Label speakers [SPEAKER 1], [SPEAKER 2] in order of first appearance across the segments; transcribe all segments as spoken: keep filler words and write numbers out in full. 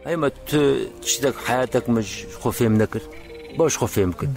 [SPEAKER 1] اما تو تشتك حياتك مش خوفي منكر باش خوفي ممكن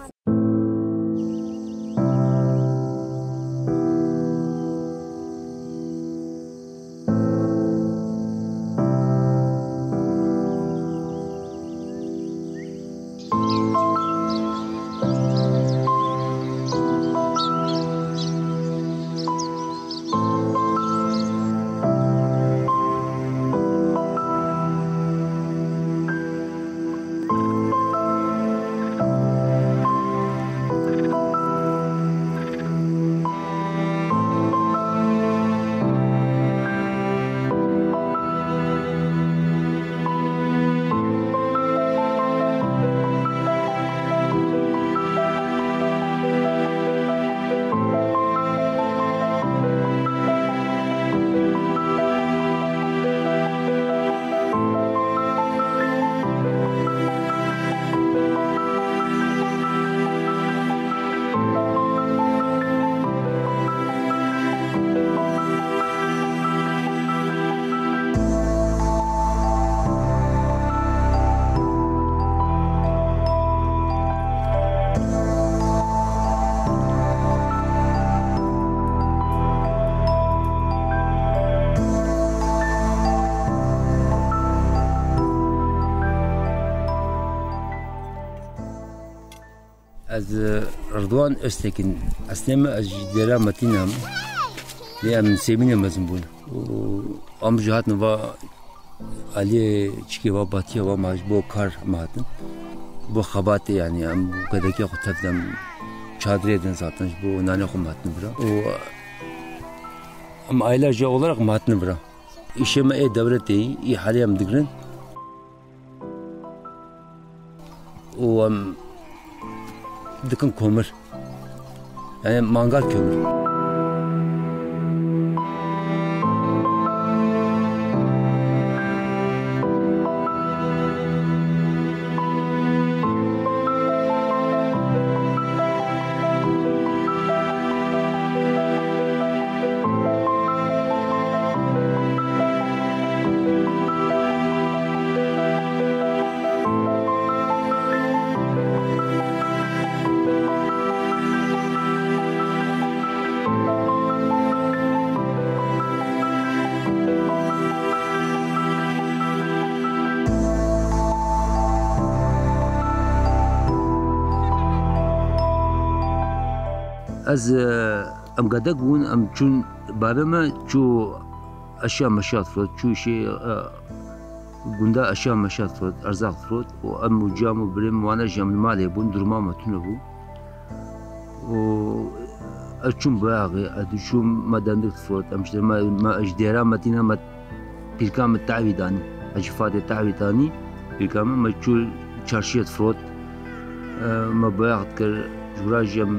[SPEAKER 1] از رضوان استكن أسلم أجدرا متينام لأن سيمين مزمبون وأم جهات نوا عليه شكي وباتيا وماج بو كار ماتن بو خبات يعني أم كذا كي خطتنا çadırı edin zaten bu nane kumatını bırak. O am ailece olarak matını bırak. İşime e devleti iyi haliyem digrin. O am dikın kömür. Yani mangal kömür. از ام قدق ون ام چون بابما چو اشياء مشات فرود چو شيء گنده اشياء مشات فرود ارزاق فرود و ام جامو بریم وانا جام مالی بون درما متونه بو و اشون باغي ادشوم مدندت فرود امشتر ما ما اجديرا متينا مت بيركام التعويداني اجفاد التعويداني بيركام ما چو چارشيت فرود ما باغت كر جراجم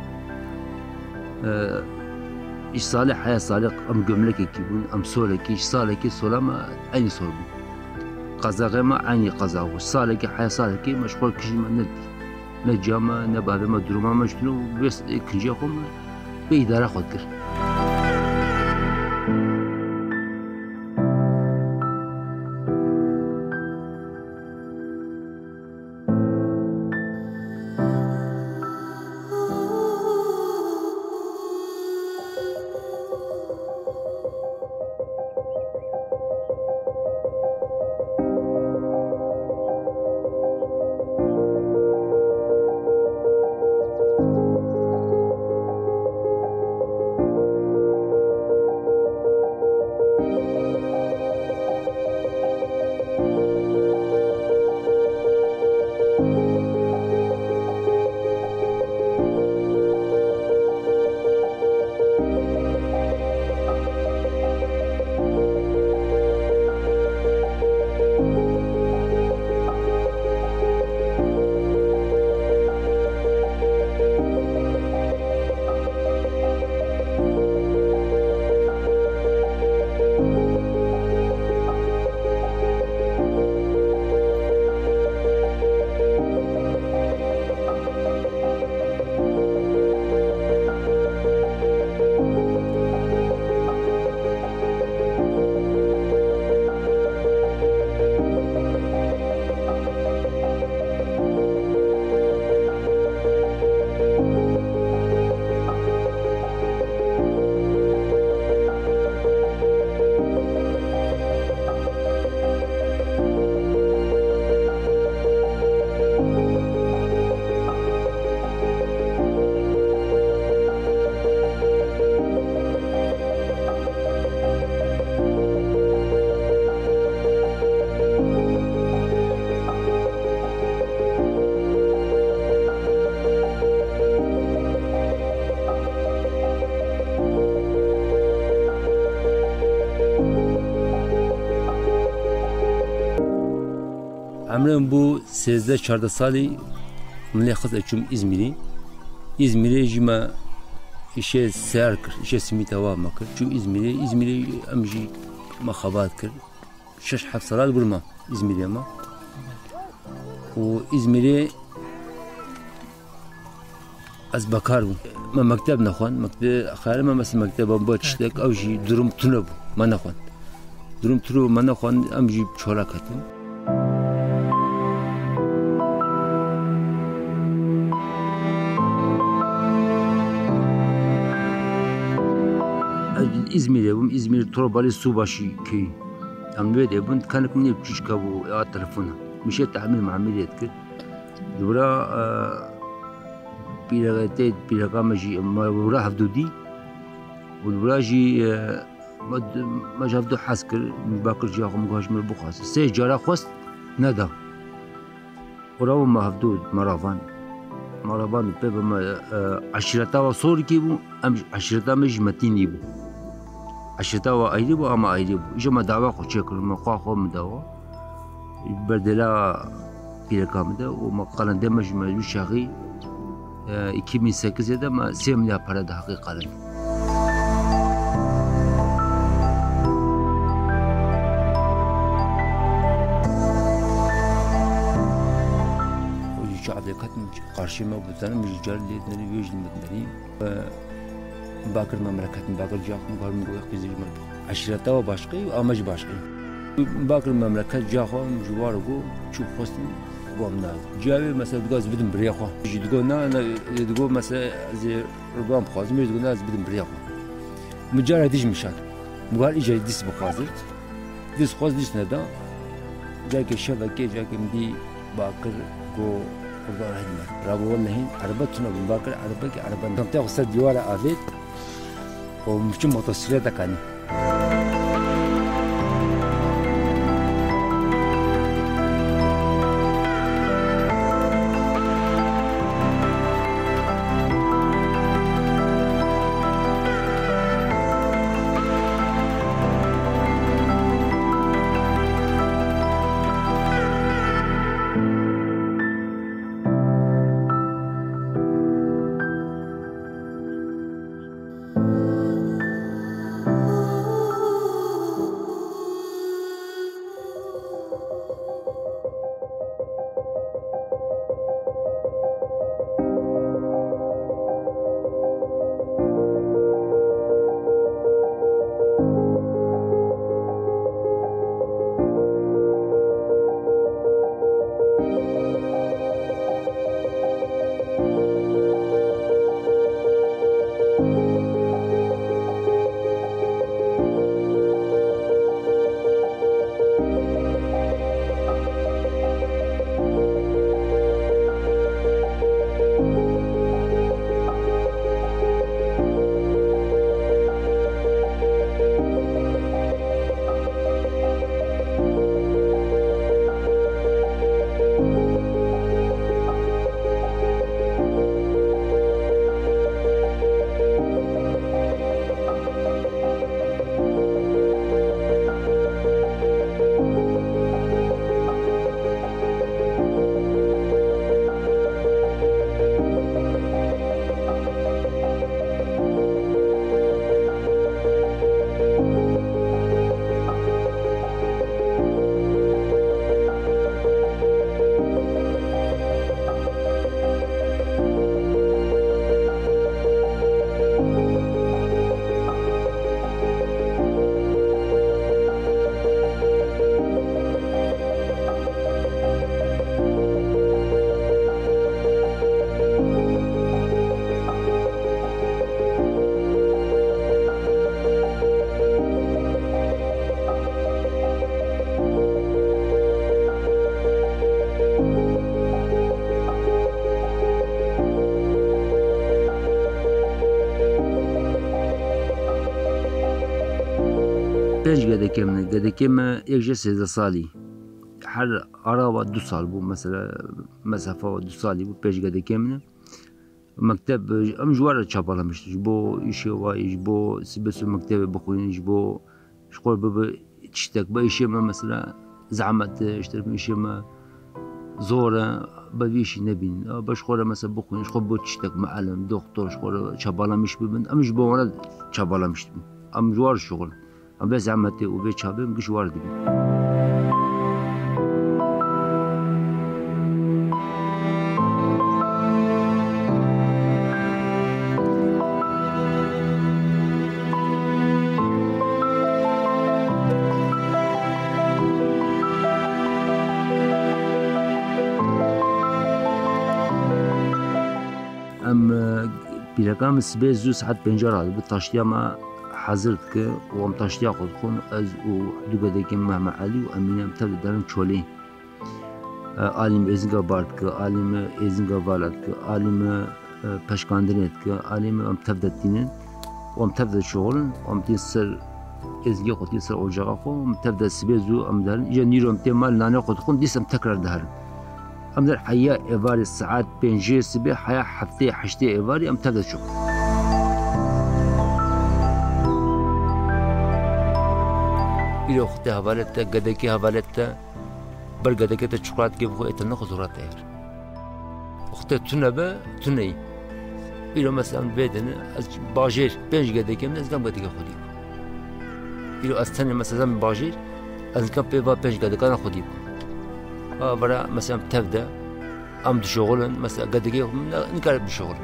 [SPEAKER 1] إيش صالح حياة صالح أم جملك كيبون أم سولك إيش صالح كي سولما أين سولبو قزاق ما عيني قزاق صالح حياة صالح كي مشغول كشي ما ند نجامة نبابة ما دروما مشتنو بس كنجاكم بإدارة خود كر عمرم بو سیزده چهارده سالی من خواست اچوم ازمیری ازمیری جیما ایشه سر کرد ایشه سمیت هوا ما کرد چو ازمیری ازمیری امجی ما خبات کرد شش هفت سال برما ازمیری ما و ازمیری از بکار بو ما مکتب نخوان مکتب خیلی ما مثل مکتب هم با تشتک اوجی درم تونه بو ما نخوان درم ترو ما نخوان امجی چهارا کتم İzmir'e bum İzmir Torbalı Subaşı köyü. Amnıve de bun kanık mı yapmış kabu ya telefona. Mişe tahmin muameliyet kır. Dura biragate biragamaji ma dura hafdudi. Dura ji ma ma hafdu haskır bakır jağım gajmir bukhas. Se jara khost nada. Ora ma hafdud maravan. Maravan pe ma aşirata ve sor ki bu am aşirata mecmetini bu. عشرة وأيدي بو أما أيدي بو إجا ما دعوة خو شكل ما قا خو مدعوة بردلا بيلا كامدة وما قالن دمج ما يشاغي iki bin sekizde de ma سه milyar para da hakikaten. وجي شعب كتم قارشيما بوتانا مجال اللي نري ويجن مدني باكر مملكت باكر جاكم قالوا مقول قيزي من عشرة وباشقي وأمج باشقي باكر مملكت جاكم جوارجو شوف خصني وامنا جاوي مثلا تقول بدم بريخو يجي تقول نا أنا تقول مثلا زي رقم خازم يجي تقول ناس بدم بريخو مجرد ديش مشان مقال إجا ديس بخازر ديس خاز ديس ندا جاك الشبكة جاك مدي باكر جو قدر هدمر رابو والله عربتنا من باكر عربك عربان تمتى خسر ديوار عفيت ومشي موتوسيكلات كاني پنج گدکی من گدکی من یک جه سیزده سالی هر آرا و دو سال بود مثلا مسافه و دو سالی بود پنج گدکی من مکتب ام جوار چاپالا مشت جبو ایشی و ایش بو سبس مکتب بخوین جبو شغل بب تشتك بأشياء ما مثلا زعمت اشترك من أشياء ما زوره بدیشی نبین باش خوره مثلا بخونیش خب بود چیتک معلم دکترش خوره چبالا میش ببین امش بمونه چبالا میش ببین ام جوار شغل ام به زحمتی و به چابه میگه جوار ببین ام بیرکام سبه زو ساعت پنجاه راده بود تاشتیا ما حاضر که و ام تاشتیا خود خون از و دو گده که محمد علی و امینم تبدیل دارن چولی عالم ازنگا بارد که عالم ازنگا والد که عالم پشکاندنیت که عالم ام تبدیل دینن و ام تبدیل شغلن و ام تین سر ازنگا خود تین سر اولجاقا خود ام تبدیل سبه زو ام دارن ایجا نیرو ام تیم مال نانه خود خون دیس ام تکرار دارن ام در حیا ایواری ساعت پنجه سبه حیا هفته هشته ایواری ام تبدیل شغل ایرو خود حوالت گده که حوالت بر گده که چکرات که بخو اتنا خزورات ایر خود تونه به تونه ایرو مثلا بدن از باجر پنج گده که من از گم گده که خودی ایرو از تنه مثلا باجر از گم پیوا پنج گده که خودی آه برا مثلا تبدأ أم شغلا مثلا قد كي نقرب بالشغل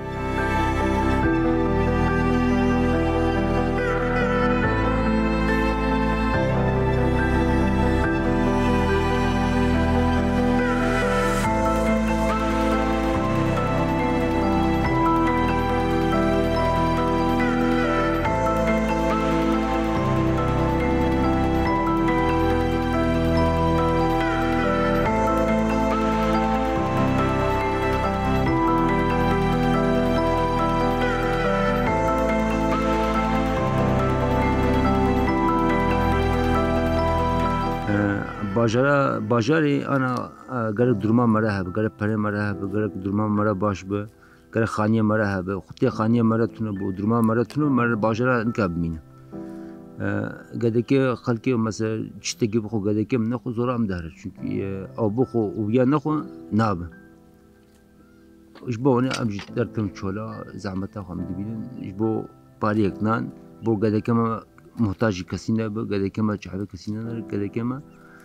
[SPEAKER 1] باجرا باجری آنا گرک درمان مرا هب گرک پره مرا هب گرک درمان مرا باش به گرک خانیه مرا هب خودی خانیه مرا تونه بود درمان مرا تونه مرا باجرا نکاب مینه قد که خالقی مثلا چتگی بخو قد که من نخو زورم داره چونکی او بخو و یا نخو ناب ايش بو انا امجي درتم چولا زحمت خو مدبينن ايش بو باریک نان بو قد که ما محتاج کسی نه بو قد که ما چهره کسی نه قد که ما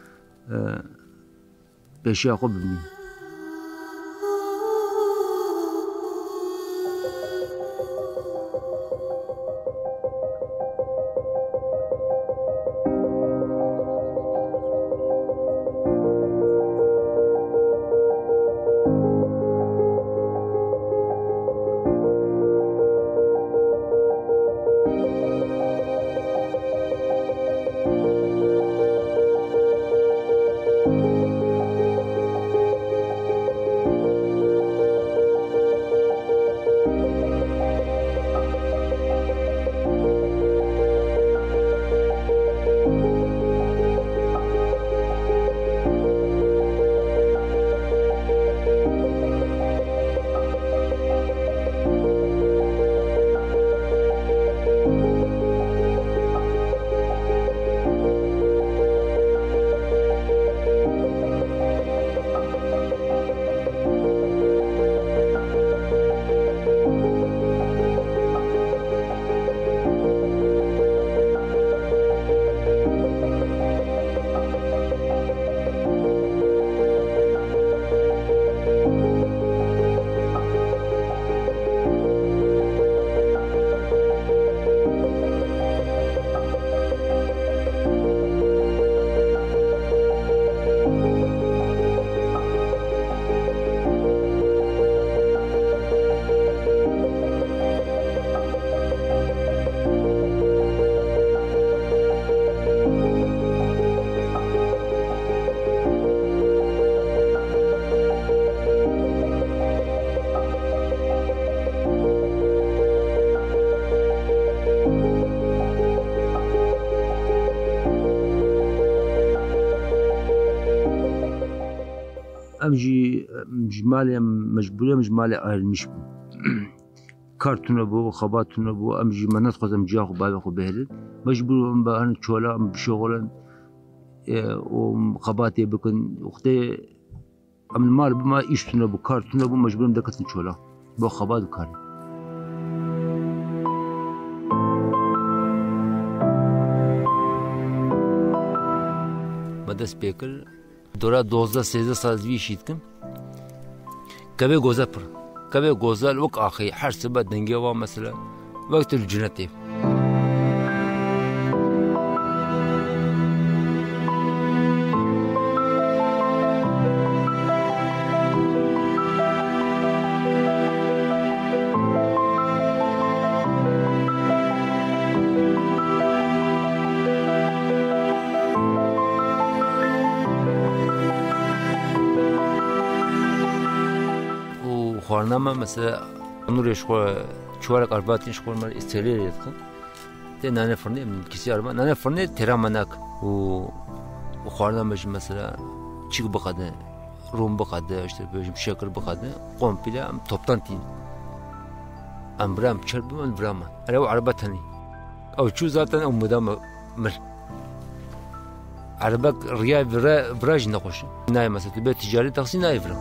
[SPEAKER 1] پیشی خو ببینیم امجي مجمالي مجبورية مجمالي أهل مش كارتون بو خباتون بو امجي منات خزم جاخو بابا خو بهرد مجبور ام بان چولا ام بشغلن و خباتي بكن وقتي ام المال بما ایشتونه بو کارتونه بو مجبورم دکتن چولا با خباد کاری مدرس بیکل دورا دوازده سیزده سال ویشید کم کبه گوزه پر کبه گوزه الوک آخی هر سبب دنگه و مثلا وقت الجنتی خورنامه مثلا نورش خو چوارک اربعتش خور مر استریلیت کن ده نانه فرنه من کسی اربع نانه فرنه ترامناک و خورنامهش مثلا چیک بقاده روم بقاده işte böyle şeker baqadı komple am toptan tin am bram çarpım am bram ara araba tani او شو zaten o mudam mer araba riya viraj نخوش نه مثلا به تجاری تاکسی نه افرم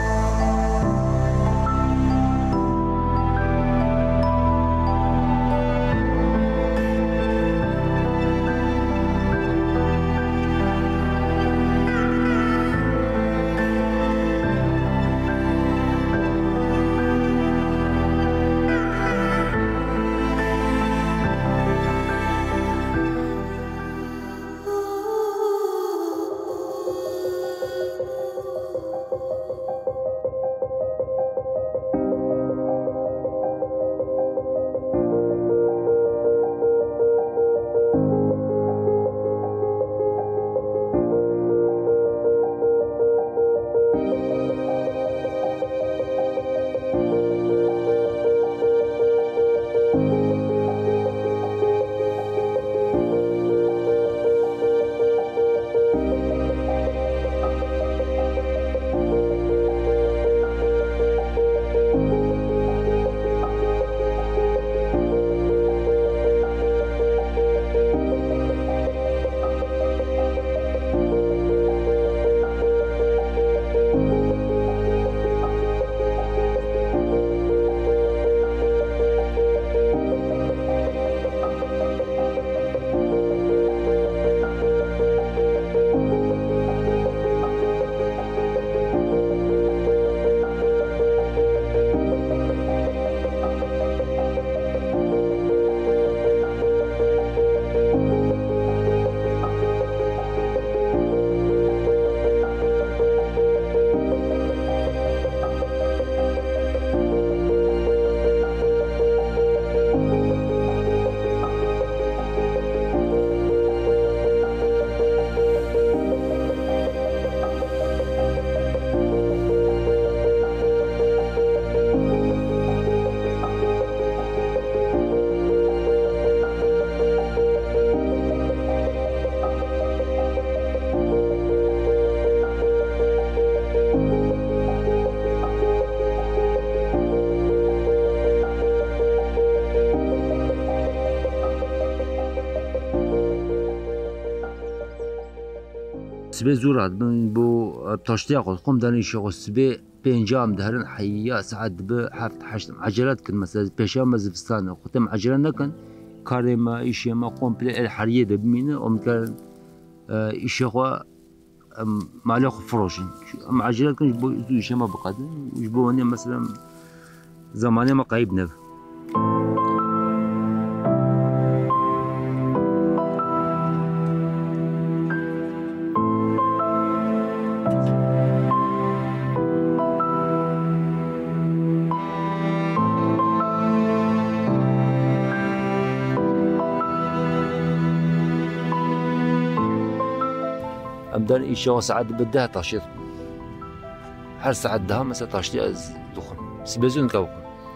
[SPEAKER 1] سبه زورات من بو تاشتيا قد قم داني شغل سبه بينجام دهرن حيا ساعات به حفت حشت عجلات كن مثلا بيشام مزفستان ختم عجلة نكن كاري ما إشي ما قم بلا الحرية دبمينه أم كان إشي خوا معلق فروشين أم عجلات كن جبو إشي ما بقدر جبو أني مثلا زمانه ما قريب نب أمدان إيشا ساعات بدها تاشيط هر ساعات ده مثلا تاشتي دخن سبزون كوكو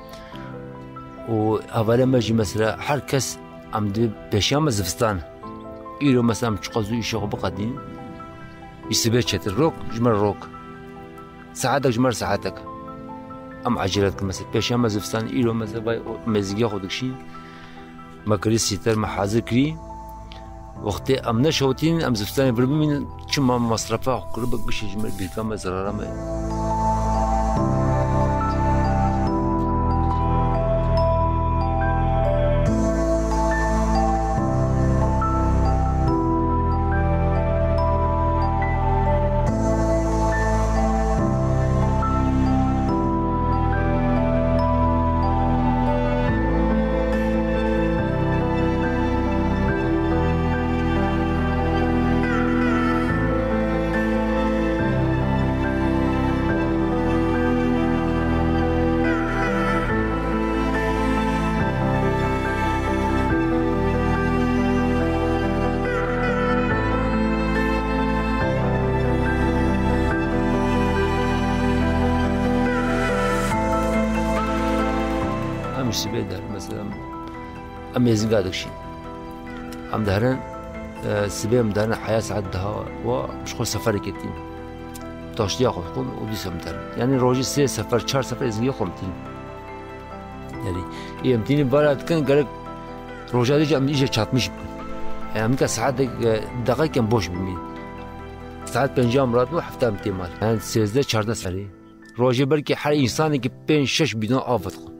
[SPEAKER 1] وأولا ما جي مثلا هر كس أمد بشام زفستان إيرو مثلا تشقزو إيشا بقدين يسبه شتر روك جمر روك ساعاتك جمر ساعاتك أم عجلتك مثلا بشام زفستان إيرو مثلا باي مزيجا خودك شين ما كريس سيتر محاذر كري وقتی ام نشوتین ام زفتانی بربمین چون ما مصرفه قرب بشه جمر بیکام زرارم سبب در مثلا أميزين قادك شيء أم دهرن سبب دهرن حياة سعدها ومشغول سفر كتير تاشتي أخذ كون وديسهم دهرن يعني روجي سه سفر چهار سفر إزاي يخم تين يعني إيه أمتيني بارد كان قالك روجا ديجا أم إيجا چاتمش يعني أمك ساعات دقيقة كم بوش بمين ساعات بنجام رات وحفتة أمتيمال يعني سيزده چهارده سفري روجي بركي حر إنساني كي بين شش بدون آفت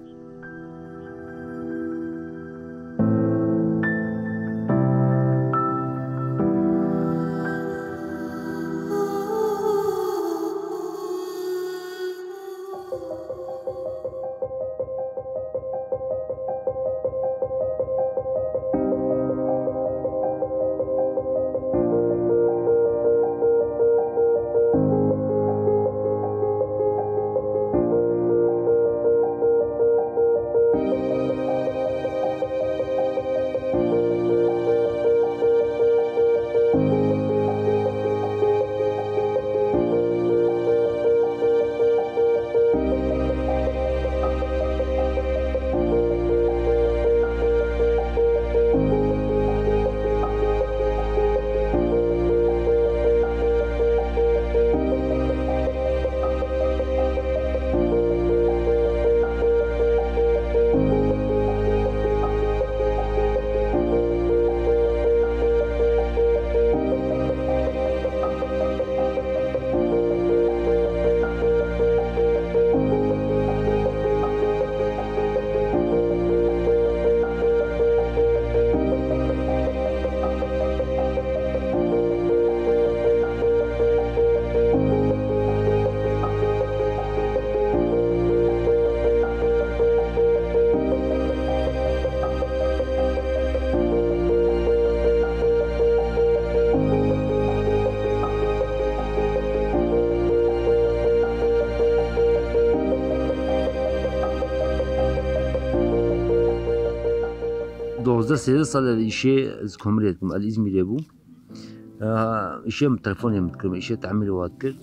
[SPEAKER 1] دوازده سیزده سال ایشه از کمریت کم ال إزميرية بو ایشه تلفنی متکرم ایشه تعمیر واد کرد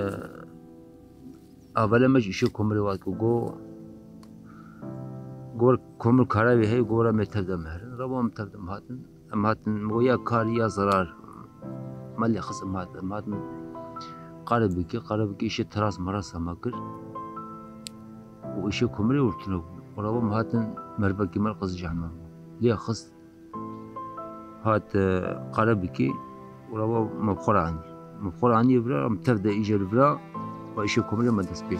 [SPEAKER 1] اولا مج ایشه کمری واد کو گو گور کمر کاری هی گورا متفدم هرن ربا متفدم هاتن ام هاتن مویا کاری یا ضرر مالی خص ام هاتن ام هاتن قارب کی قارب کی ایشه تراس مراس ما کر و ایشه کمری ورتنو ربا مهاتن مربا کی مرقز جهنم ليه خص هات قربكي وروا مبخور عني مبخور عني برا متفدى إيجا برا وإيشكم لما تسبيح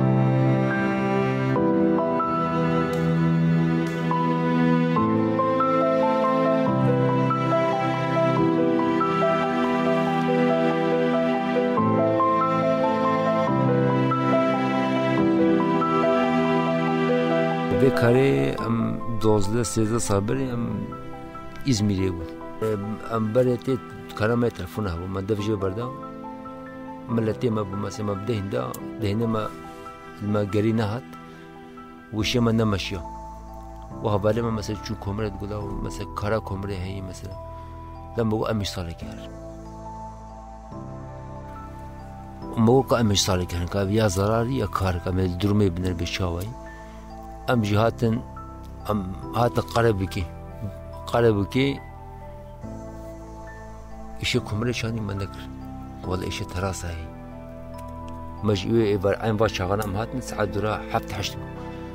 [SPEAKER 1] بكاري ام دوازده سیزده سال بری ام إزميرية بو ام بريتي كلامي تلفونه هو ما دفجه بردا ملتي ما بو مثلا ما بدهن دا دهنا ما ما قرينا هات وشي ما نمشيا وهبالي ما مثلا شو كمرة تقوله مثلا كارا كمرة هي مثلا لما بقول أمي صالح كهر وما بقول أمي صالح كهر كابيا زراري يا كار كامل درمي بنر بشاوي ام جهاتن ام هات قربكي قربكي إيش كمرة شاني منكر ولا إيش تراسة هي مجيء إبر عين باش شغلنا ام هات نسعد درا حفت حشت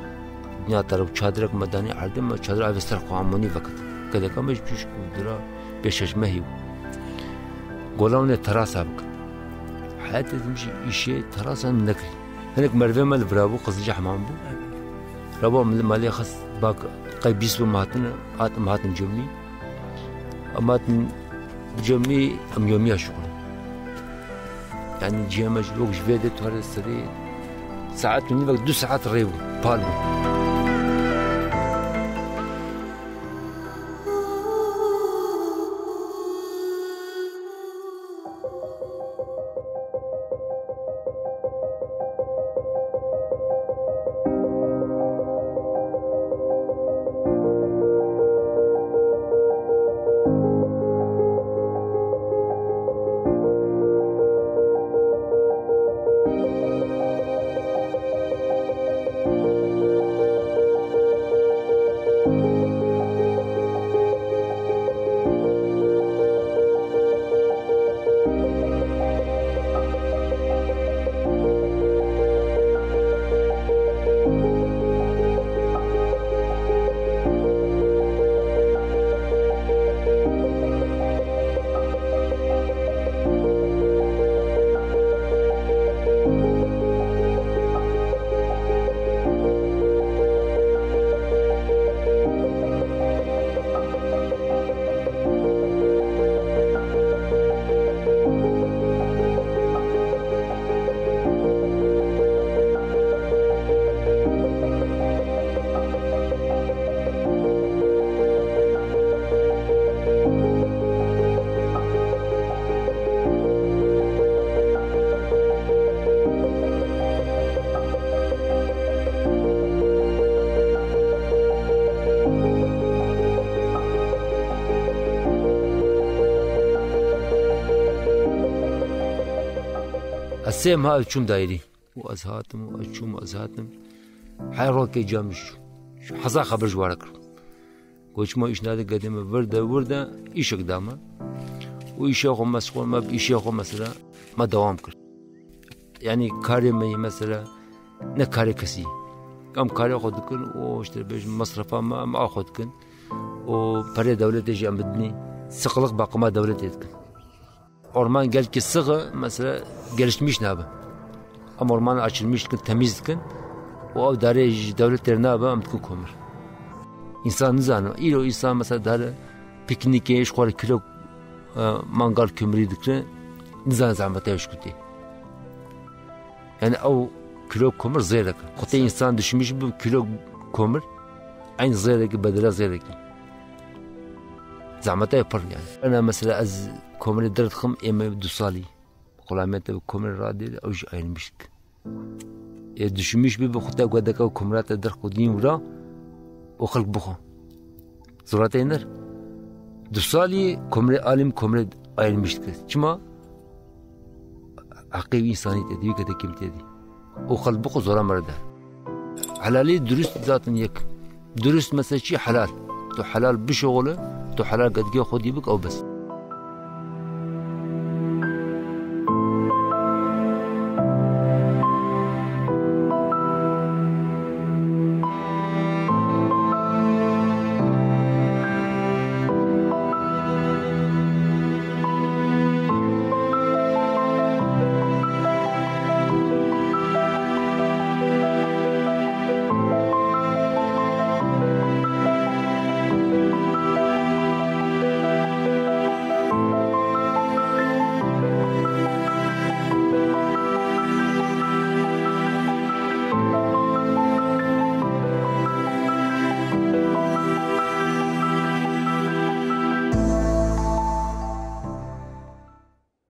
[SPEAKER 1] دنيا ترى شادرك مداني عردم شادر عبستر قاموني فقط كذا كم مش بيش درا بيشش مهيو قولون تراسا بك حتى تمشي إشي تراسا نكل هناك مرفي مال برابو قصدي حمام بو رابو مالي خص باك قيب بيسبو مهاتن هات مهاتن جملي أماتن جملي أم يوميا شغل يعني جيما جلوك جفيدة توارد السري ساعات من يبقى دو ساعات ريبو بالو السيم هذا شوم دايري وأزهاتم وأشوم وأزهاتم حي روكي جامش حصا خبر جوارك قوش ما إيش نادي قديمة وردة وردة إيش قدامه وإيش ياخو مسؤول ما بإيش ياخو مثلا ما دوام كر يعني كاري مي مثلا نكاري كسي كم كاري خود كن واشتري بيج مصرفه ما ما أخذ كن وبري دولة تجي أمدني سقلق باقي ما دولة تكن orman gel ki sığı mesela gelişmiş ne abi ama orman açılmış ki temiz ki o darı devletler ne abi amtkun komur insan nizanı ilo insan mesela darı piknik yeş kore kilo mangal kömürü dikre nizan zahmete yaşkuti yani o kilo kömür zeyrak kote insan düşmüş bu kilo kömür aynı zeyraki bedela zeyraki زعمتها يبر يعني أنا مثلا أز كومر درت خم إما بدوسالي قلامات بكومر رادي أو جي أين مشك يدشمش بي بخطة قدك أو كومرات در قديم ورا وخلق بخو زوراتي نر دوسالي كومر عالم كومر أين مشك كما عقيب إنساني تدي كده كم تدي وخلق بخو زورا مرده حلالي درست ذاتن يك درست مثلا شي حلال تو حلال بشغله تو حلال قد جا خودي بك أو بس